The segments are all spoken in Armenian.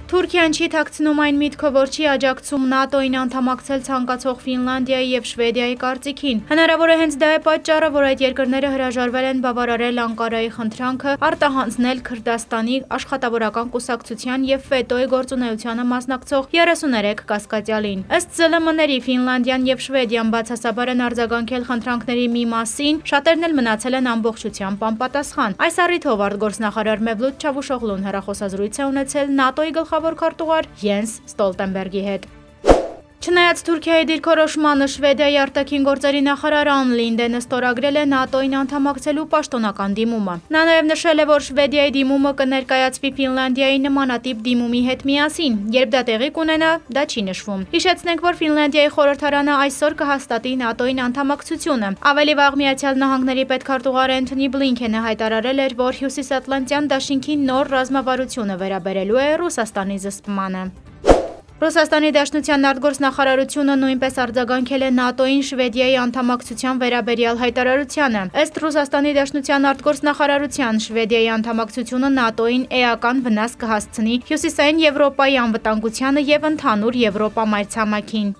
Թուրքիան չի թաքցնում այն միտքը, որ չի աջակցում ՆԱՏՕ-ին անդամակցել ցանկացող Ֆինլանդիայի և Շվեդիայի կարծիքին։ Հնարավոր է հենց դա է պատճառը, որ այդ երկրները հրաժարվել են բավարարել Անկարայի խնդրանքը արտահանձնել Քրդաստանի աշխատավորական կուսակցության և ՖԵՏՕ-ի գործունեությանը մասնակցող 33 կասկածյալին։ Ըստ ԶԼՄ-ների Ֆինլանդիան և Շվեդիան բացասաբար են արձագանքել խնդրանքների մի մասին, շատերն էլ մնացել են ամբողջությամբ անպատասխան։ Այս առիթով արտգործնախարար Մևլութ Չավուշօղլուն հեռախոսազրույց է ունեցել ՆԱՏՕ-ի գլխավոր քարտուղար Յենս Ստոլտենբերգի հետ։ Չնայած Թուրքիայի դիրքորոշմանը Շվեդիայի արտաքին գործերի նախարար Անն Լինդենը ստորագրել է ՆԱՏՕ-ին անդամակցելու պաշտոնական դիմումը։ Նա նաև նշել է, որ Շվեդիայի դիմումը կներկայացվի Ֆինլանդիայի նմանատիպ դիմումի հետ միասին, երբ դա տեղի կունենա, դա չի նշվում։ Հիշեցնենք, որ Ֆինլանդիայի խորհրդարանը այսօր կհաստատի ՆԱՏՕ-ին անդամակցությունը։ Ավելի վաղ Միացյալ Նահանգների պետքարտուղար Էնթոնի Բլինքենը հայտարարել էր, որ Հյուսիսատլանտյան դաշինքի նոր ռազմավարությունը վերաբերելու է Ռուսաստանի զսպմանը։ Ռուսաստանի Դաշնության արտգործնախարարությունը նույնպես արձագանքել է ՆԱՏՕ-ին Շվեդիայի անդամակցության վերաբերյալ հայտարարությանը։ Ըստ Ռուսաստանի Դաշնության արտգործնախարարության, Շվեդիայի անդամակցությունը ՆԱՏՕ-ին էական վնաս կհասցնի Հյուսիսային Եվրոպայի անվտանգությանը և ընդհանուր Եվրոպա մայրցամաքին։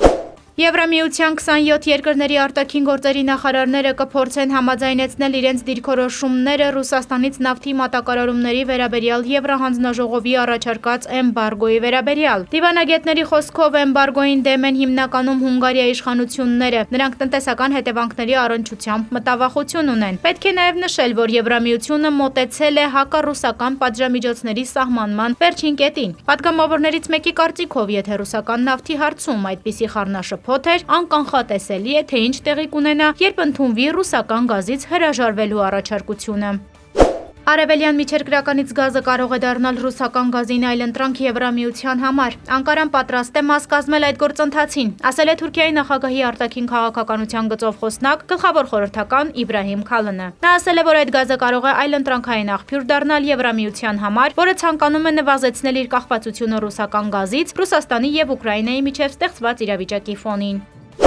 Եվրամիության 27 երկրների արտաքին գործերի նախարարները կփորձեն համաձայնեցնել իրենց դիրքորոշումները Ռուսաստանից նավթի մատակարարումների վերաբերյալ Եվրահանձնաժողովի առաջարկած էմբարգոյի վերաբերյալ։ Դիվանագետների խոսքով էմբարգոյին դեմ են հիմնականում Հունգարիայի իշխանությունները։ Նրանք տնտեսական հետևանքների առնչությամբ մտավախություն ունեն։ Պետք է նաև նշել, որ Եվրամիությունը մոտեցել է հակառուսական պատժամիջոցների սահմանման վերջին կետին։ Պատգամավորներից մեկի կարծիքով, եթե ռուսական նավթի հարցում այդպիսի խառնաշփոթ անկանխատեսելի է, թե ինչ տեղի կունենա, երբ ընդունվի ռուսական գազից հրաժարվելու առաջարկությունը։ Արևելյան միջերկրականից գազը կարող է դառնալ ռուսական գազին այլընտրանք Եվրամիության համար։ Անկարան պատրաստ է մաս կազմել այդ գործընթացին, ասել է Թուրքիայի նախագահի արտաքին քաղաքականության գծով խոսնակ, գլխավոր խորհրդական Իբրահիմ Քալնը։ Նա ասել է, որ այդ գազը կարող է այլընտրանքային աղբյուր դառնալ Եվրամիության համար, որը ցանկանում է նվազեցնել իր կախվածությունը ռուսական գազից Ռուսաստանի և Ուկրաինայի միջև ստեղծված իրավիճակի ֆոնին։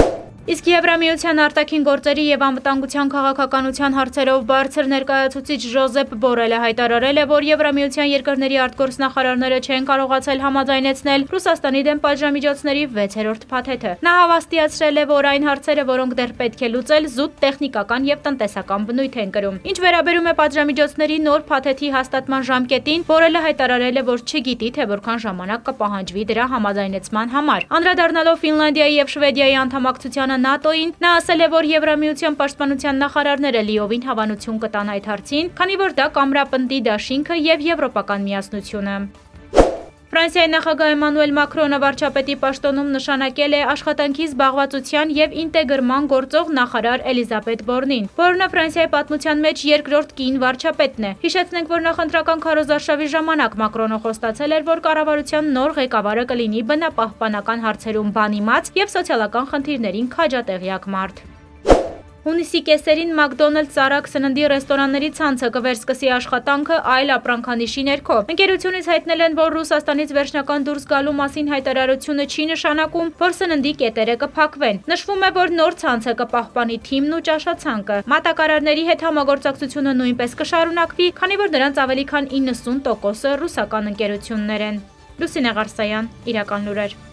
Իսկ Եվրամիության արտաքին գործերի և անվտանգության քաղաքականության հարցերով բարձր ներկայացուցիչ Ժոզեփ Բորելը հայտարարել է, որ Եվրամիության երկրների արտգործնախարարները չեն կարողացել համաձայնեցնել Ռուսաստանի դեմ պատժամիջոցների 6-րդ փաթեթը։ Նա հավաստիացրել է, որ այն հարցերը, որոնք դեռ պետք է լուծել, զուտ տեխնիկական և տնտեսական բնույթ են կրում։ Ինչ վերաբերում է պատժամիջոցների նոր փաթեթի հաստատման ժամկետին, Բորելը հայտարարել է, որ չգիտի, թե որքան ժամանակ կպահանջվի դրա համաձայնեցման համար։ Անդրադառնալով Ֆինլանդիայի և Շվեդիայի անդամակցությանը ՆԱՏՕ-ին, նա ասել է, որ Եվրամիության պաշտպանության նախարարները լիովին հավանություն կտան այդ հարցին, քանի որ դա կամրապնդի դաշինքը և եվրոպական միասնությունը։ Ֆրանսիայի նախագահ Էմանուել Մակրոնը վարչապետի պաշտոնում նշանակել է աշխատանքի զբաղվածության և ինտեգրման գործող նախարար Էլիզաբեթ Բորնին, որը Ֆրանսիայի պատմության մեջ երկրորդ կին վարչապետն է։ Հիշեցնենք, որ նախընտրական քարոզարշավի ժամանակ Մակրոնը խոստացել էր, որ կառավարության նոր ղեկավարը կլինի բնապահպանական հարցերում բանիմաց և սոցիալական խնդիրներին քաջատեղյակ մարդ։ Հունիսի կեսերին Մակդոնալդս Արագ սննդի ռեստորանների ցանցը կվերսկսի աշխատանքը այլ ապրանքանիշի ներքո։ Ընկերությունից հայտնել են, որ Ռուսաստանից վերջնական դուրս գալու մասին հայտարարությունը չի նշանակում, որ սննդի կետերը կփակվեն։ Նշվում է, որ նոր ցանցը կպահպանի թիմն ու ճաշացանկը։ Մատակարարների հետ համագործակցությունը նույնպես կշարունակվի, քանի որ նրանց ավելի քան 90%-ը ռուսական ընկերություններ են։ Լուսինե Ղարսայան, Իրական լուրեր։